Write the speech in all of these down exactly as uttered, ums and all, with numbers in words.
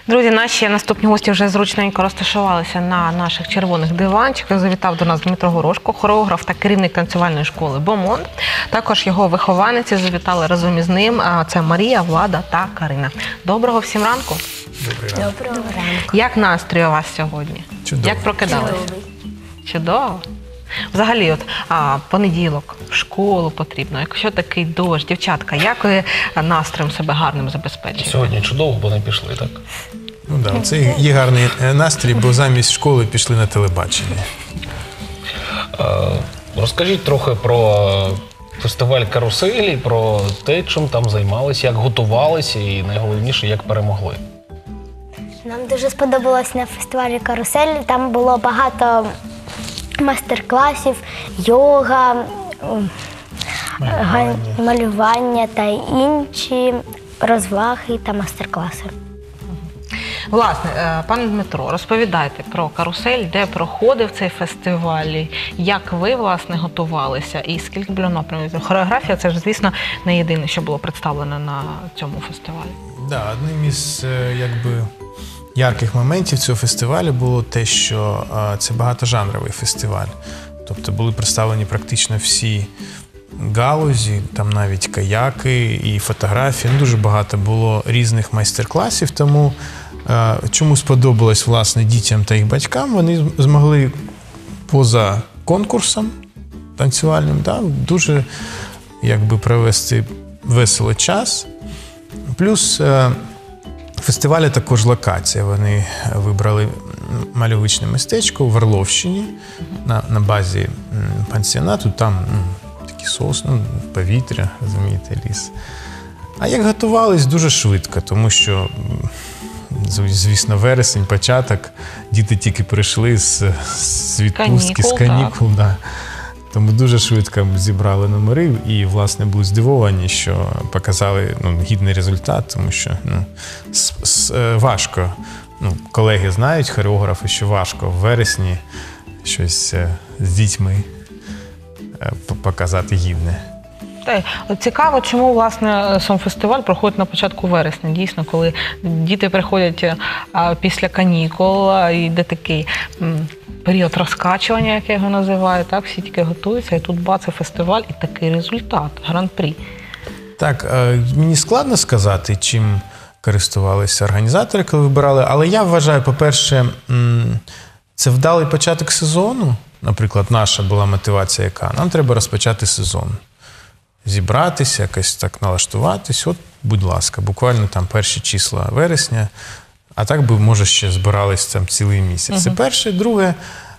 Друзі, наші наступні гості вже зручненько розташувалися на наших червоних диванчиках. Завітав до нас Дмитро Горошко, хореограф та керівник танцювальної школи «Бомонд». Також його вихованиці завітали разом із ним. Це Марія, Влада та Карина. Доброго всім ранку. Доброго, Доброго ранку. Як настрій у вас сьогодні? Чудово. Як прокидалися? Чудовий. Чудово. Взагалі, от, а, понеділок, в школу потрібно. Якщо такий дощ, дівчатка, як ви настроєм себе гарним забезпечуєте? Сьогодні чудово, бо не пішли, так? Ну да, це є гарний настрій, бо замість школи пішли на телебачення. Е, розкажіть трохи про фестиваль «Каруселі», про те, чим там займалися, як готувалися і найголовніше, як перемогли. Нам дуже сподобалось на фестивалі «Карусель». Там було багато майстер-класів, йога, малювання. малювання та інші розваги та майстер-класи. Власне, пане Дмитро, розповідайте про «Карусель», де проходив цей фестиваль, як ви, власне, готувалися і скільки було напрямів. Хореографія – це ж, звісно, не єдине, що було представлено на цьому фестивалі. Да, одним із, якби, ярких моментів цього фестивалю було те, що а, це багатожанровий фестиваль. Тобто були представлені практично всі галузі, там навіть каяки і фотографії. Дуже багато було різних майстер-класів, тому а, чому сподобалось, власне, дітям та їх батькам, вони змогли поза конкурсом танцювальним, да, дуже, якби, провести весело час. Плюс а, фестивалі також локація. Вони вибрали мальовичне містечко в Орловщині на, на базі пансіонату. Там ну, такі сосни, повітря, розумієте, ліс. А як готувались? Дуже швидко, тому що, звісно, вересень, початок, діти тільки прийшли з, з відпустки, з канікул. Да. Тому дуже швидко зібрали номери і, власне, були здивовані, що показали ну, гідний результат, тому що ну, с, с, важко, ну, колеги знають, хореографи, що важко в вересні щось з дітьми показати гідне. Цікаво, чому, власне, сам фестиваль проходить на початку вересня. Дійсно, коли діти приходять після канікул, йде такий період розкачування, як я його називаю, так, всі тільки готуються, і тут бац, фестиваль, і такий результат, гран-прі. Так, мені складно сказати, чим користувалися організатори, коли вибирали, але я вважаю, по-перше, це вдалий початок сезону. Наприклад, наша була мотивація яка? Нам треба розпочати сезон. Зібратися, якось так налаштуватись. От, будь ласка, буквально там перші числа вересня, а так би, може, ще збирались там цілий місяць. Uh-huh. Це перше. Друге,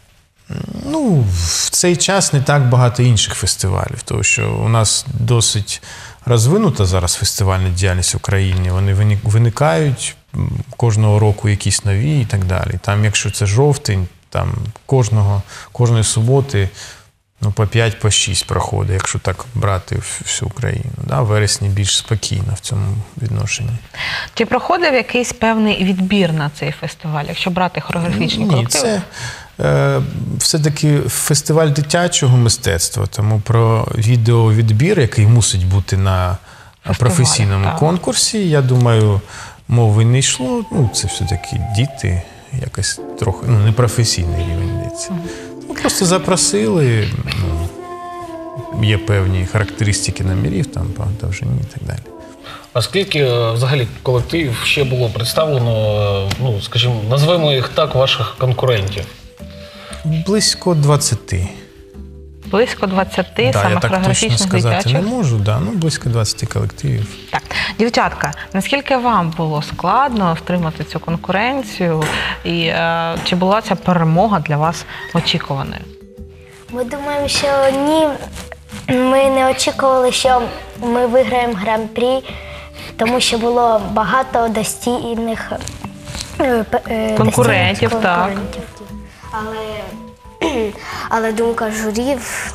ну, в цей час не так багато інших фестивалів, тому що у нас досить розвинута зараз фестивальна діяльність в Україні. Вони виникають кожного року якісь нові і так далі. Там, якщо це жовтень, там кожного, кожної суботи ну, по п'ять, по шість проходить, якщо так брати всю Україну. Да? В вересні більш спокійно в цьому відношенні. Чи проходив якийсь певний відбір на цей фестиваль, якщо брати хореографічні колективи? Ні, це е, все-таки фестиваль дитячого мистецтва, тому про відеовідбір, який мусить бути на фестивалі, професійному так. конкурсі, я думаю, мови не йшло. Ну, це все-таки діти, якось трохи, ну, непрофесійний рівень йдеться. Mm. Ну, просто запросили, ну, є певні характеристики номерів, там, по довжині і так далі. А скільки взагалі колективів ще було представлено, ну, скажімо, назвемо їх так, ваших конкурентів? Близько двадцяти. Близько двадцяти, да, саме хореографічних, дитячих? Я так точно сказати дитячих? не можу, да, ну, близько двадцяти колективів. Так. Дівчатка, наскільки вам було складно втримати цю конкуренцію і е, чи була ця перемога для вас очікуваною? Ми думаємо, що ні, ми не очікували, що ми виграємо гран-прі, тому що було багато достійних е, е, конкурентів, достійних так. конкурентів. Але, але думка журі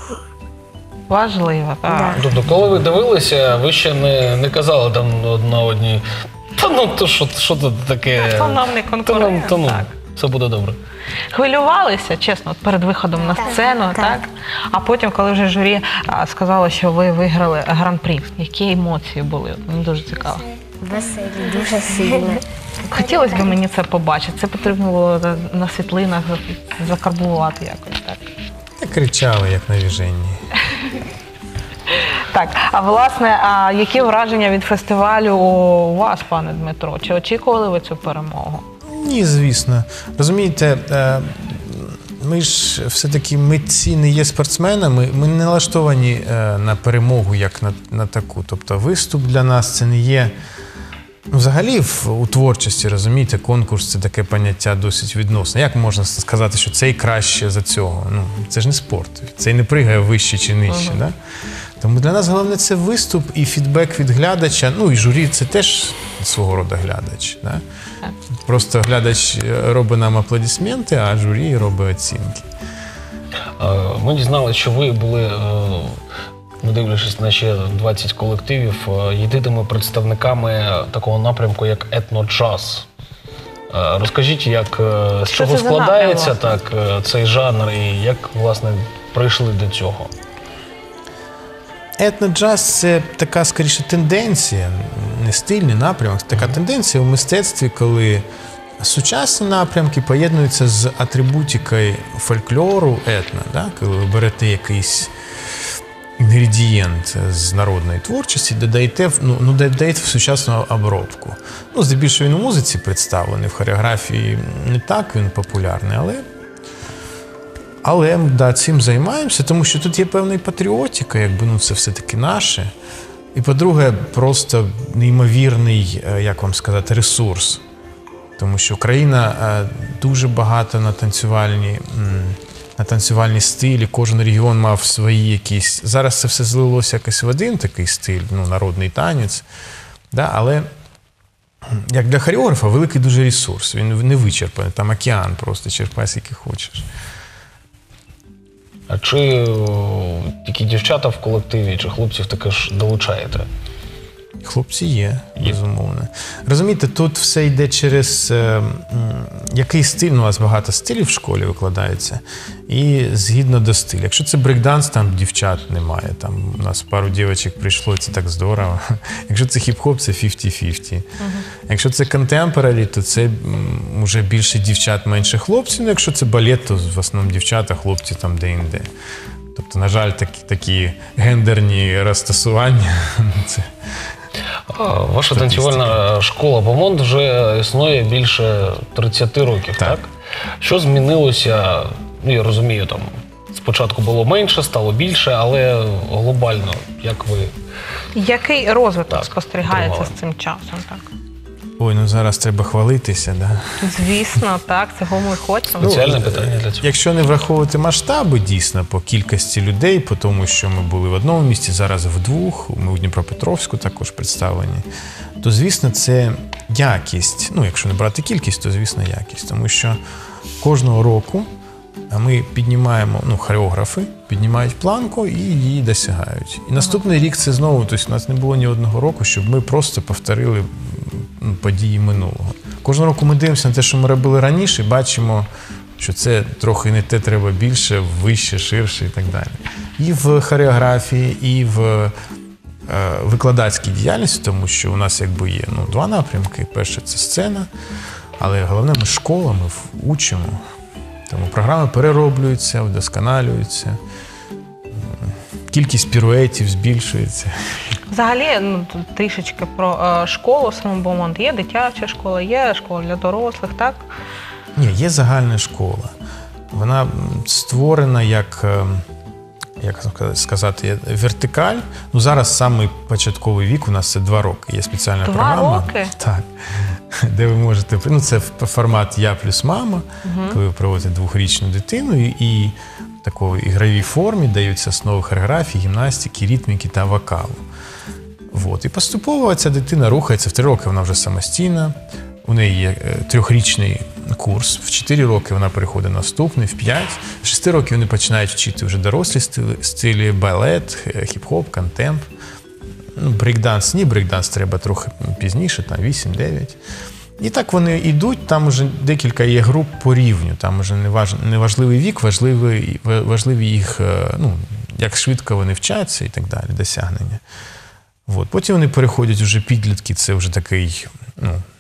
важливо, так. Да. Тобто, коли ви дивилися, ви ще не, не казали там на одній, та ну, то що, що це таке? То нам не конкурент, то, ну, так. Все буде добре. Хвилювалися, чесно, перед виходом на так, сцену, так. так? А потім, коли вже журі а, сказало, що ви виграли гран-прі, які емоції були? Мені дуже цікаво. Веселі, дуже сильно. Хотілося б мені це побачити. Це потрібно було на світлинах закарбувати якось так. Я кричали, як на віженні. Так, а власне, а які враження від фестивалю у вас, пане Дмитро? Чи очікували ви цю перемогу? Ні, звісно. Розумієте, е, ми ж все-таки митці не є спортсменами, ми не налаштовані е, на перемогу як на, на таку. Тобто виступ для нас це не є. Ну, взагалі, в, у творчості, розумієте, конкурс – це таке поняття досить відносне. Як можна сказати, що цей краще за цього? Ну, це ж не спорт. Цей не пригає вище чи нижче. Uh-huh. Да? Тому для нас головне – це виступ і фідбек від глядача. Ну, і журі – це теж свого роду глядач. Да? Uh-huh. Просто глядач робить нам аплодисменти, а журі робить оцінки. Ми дізналися, що ви були, не дивлячись на ще двадцять колективів, єдиними представниками такого напрямку, як етноджаз. Розкажіть, як, з Що чого це за складається напрямок? так, цей жанр і як, власне, прийшли до цього? Етноджаз – це така, скоріше, тенденція, не стиль, не напрямок. Така тенденція у мистецтві, коли сучасні напрямки поєднуються з атрибутикою фольклору етно. Да? Коли ви берете якийсь інгредієнт з народної творчості, додаєте, ну, ну, додаєте в сучасну обробку. Ну, здебільшого він у музиці представлений, в хореографії не так він популярний, але Але да, цим займаємося, тому що тут є певна патріотика, якби, ну, це все-таки наше. І, по-друге, просто неймовірний, як вам сказати, ресурс. Тому що Україна дуже багато на танцювальні, на танцювальні стилі, кожен регіон мав свої якісь. Зараз це все злилося якось в один такий стиль, ну, народний танець. Да? Але як для хореографа великий дуже ресурс, він не вичерпаний, там океан просто, черпай скільки хочеш. А чи о, тільки дівчата в колективі, чи хлопців також долучаєте? Хлопці є, безумовно. Розумієте, тут все йде через е, м, який стиль, ну, у нас багато стилів в школі викладається, і згідно до стилю. Якщо це брейкданс, там дівчат немає, там у нас пару дівчаток прийшло, це так здорово. Якщо це хіп-хоп, це п'ятдесят на п'ятдесят. Uh-huh. Якщо це контемпорарі, то це м, вже більше дівчат, менше хлопців. Ну, якщо це балет, то в основному дівчата, хлопці там де-інде. Тобто, на жаль, такі, такі гендерні розтасування. це... Ваша танцювальна школа «Бомонд» вже існує більше тридцять років, так? Так. Що змінилося? Ну, я розумію, там спочатку було менше, стало більше, але глобально, як ви... Який розвиток Так, спостерігається тривало. з цим часом? Так? Ой, ну зараз треба хвалитися, да? Звісно, так, цього ми хочемо. Спеціальне питання для цього. Якщо не враховувати масштаби, дійсно, по кількості людей, по тому, що ми були в одному місті, зараз в двох, ми у Дніпропетровську також представлені, то, звісно, це якість. Ну, якщо не брати кількість, то, звісно, якість. Тому що кожного року ми піднімаємо, ну, хореографи піднімають планку і її досягають. І наступний рік це знову, тобто у нас не було ні одного року, щоб ми просто повторили події минулого. Кожного року ми дивимося на те, що ми робили раніше, і бачимо, що це трохи не те, треба більше, вище, ширше і так далі. І в хореографії, і в е, викладацькій діяльності, тому що у нас якби є, ну, два напрямки. Перше – це сцена, але головне – ми школа, ми учимо. Тому програми перероблюються, вдосконалюються, кількість піруетів збільшується. Взагалі, ну, тут трішечки про е, школу саму «Бомонд». Є дитяча школа, є школа для дорослих, так? Ні, є загальна школа. Вона створена як, е, як сказати, вертикаль. Ну, зараз самий початковий вік у нас це два роки. Є спеціальна Два програма. роки? Так. Де ви можете, ну, це формат «Я плюс мама», Угу. коли ви проводите двохрічну дитину, і, і в такій ігровій формі даються основи хореографії, гімнастики, ритміки та вокалу. Вот. І поступово ця дитина рухається. В три роки вона вже самостійна, у неї є трьохрічний курс, в чотири роки вона переходить на наступний, в п'ять, в шести років вони починають вчити вже дорослі стилі, стилі балет, хіп-хоп, контемп. Ну, брейкданс, ні, брейкданс треба трохи пізніше, там вісім-дев'ять. І так вони йдуть, там вже декілька є груп по рівню, там вже не, важ, не важливий вік, важливий, важливі їх, ну, як швидко вони вчаться і так далі, досягнення. От. Потім вони переходять вже підлітки, це вже такий, ну,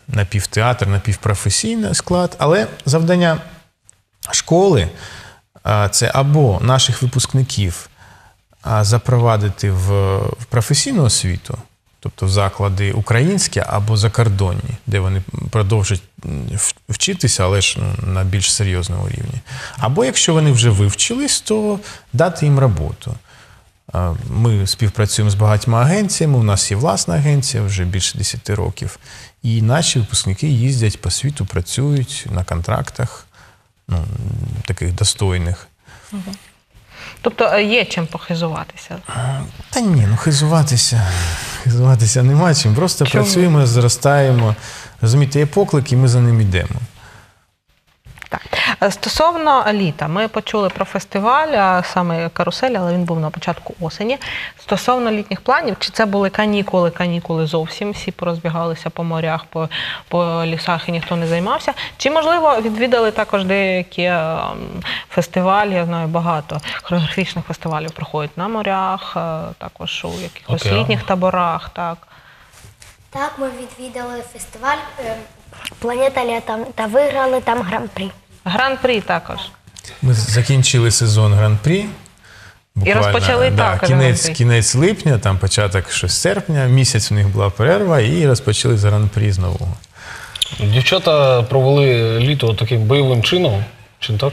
напівтеатр, напівпрофесійний склад. Але завдання школи а, – це або наших випускників а, запровадити в, в професійну освіту, тобто в заклади українські або закордонні, де вони продовжать вчитися, але ж ну, на більш серйозному рівні. Або якщо вони вже вивчились, то дати їм роботу. Ми співпрацюємо з багатьма агенціями, у нас є власна агенція вже більше десяти років, і наші випускники їздять по світу, працюють на контрактах, ну, таких достойних. Тобто є чим похизуватися? Та ні, ну хизуватися, хизуватися нема чим. Просто Чому? працюємо, зростаємо. Розумієте, є поклик, і ми за ним йдемо. Так. Стосовно літа, ми почули про фестиваль, а саме «Карусель», але він був на початку осені. Стосовно літніх планів, чи це були канікули, канікули зовсім, всі порозбігалися по морях, по, по лісах і ніхто не займався? Чи, можливо, відвідали також деякі ем, фестивалі, я знаю, багато хореографічних фестивалів проходять на морях, е, також у якихось Океан. літніх таборах, так? Так, ми відвідали фестиваль е, «Планета літа» та виграли там гран-прі. Гран-прі також. Ми закінчили сезон Гран-прі. Буквально, розпочали да, також кінець, Гран-прі. кінець липня, там початок щось серпня, місяць у них була перерва, і розпочали з Гран-прі з нового. Дівчата провели літо таким бойовим чином, чи не так?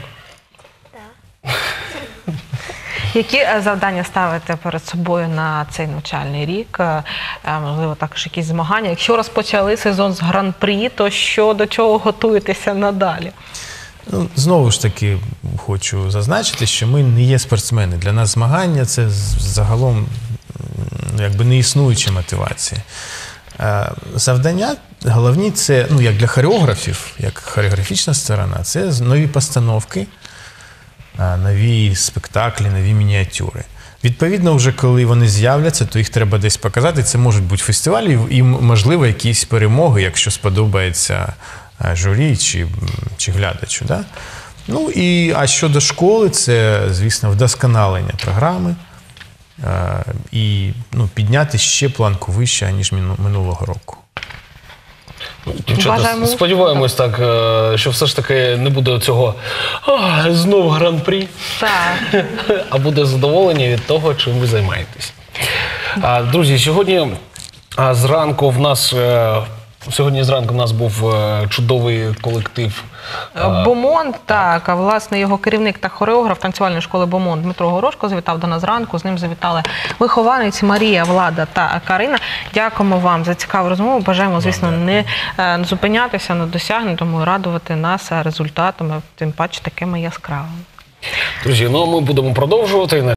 Які е, завдання ставите перед собою на цей навчальний рік? Е, е, Можливо, також якісь змагання. Якщо розпочали сезон з гран-прі, то що, до чого готуєтеся надалі? Ну, знову ж таки, хочу зазначити, що ми не є спортсмени. Для нас змагання – це з- загалом м, якби не існуюча мотивація. Е, Завдання головні – це, ну, як для хореографів, як хореографічна сторона, це з- нові постановки, е, нові спектаклі, нові мініатюри. Відповідно, вже коли вони з'являться, то їх треба десь показати. Це можуть бути фестивалі і, можливо, якісь перемоги, якщо сподобається е, журі чи, чи глядачу. Да? Ну, і, а щодо школи, це, звісно, вдосконалення програми е, і ну, підняти ще планку вище, ніж міну- минулого року. Дівчата, Бажаємо сподіваємось так, е, що все ж таки не буде цього «А, знов гран-прі», Так. а буде задоволення від того, чим ви займаєтесь. А, друзі, сьогодні а, зранку в нас е, сьогодні зранку в нас був е, чудовий колектив. Бомонд, так, а власне його керівник та хореограф танцювальної школи Бомонд Дмитро Горошко завітав до нас зранку. З ним завітали вихованиці Марія, Влада та Карина. Дякуємо вам за цікаву розмову. Бажаємо, звісно, не е, зупинятися на досягнутому і радувати нас результатами, тим паче такими яскравими. Друзі, ну ми будемо продовжувати.